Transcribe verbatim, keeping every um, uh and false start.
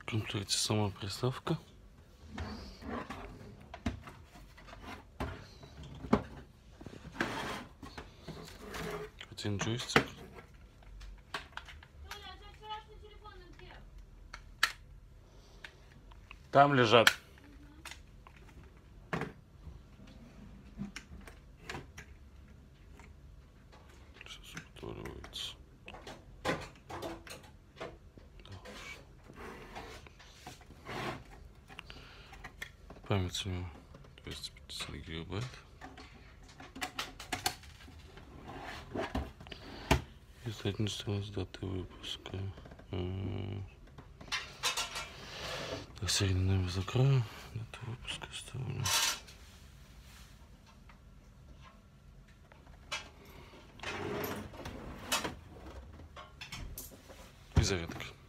В комплекте сама приставка. Один джойстик. Там лежат. Сейчас утворяется. Память у него двести пятьдесят гигабайт. И задняя сторона с датой выпуска. Так, серийный номер закрою. Дату выпуска оставлю. И зарядка.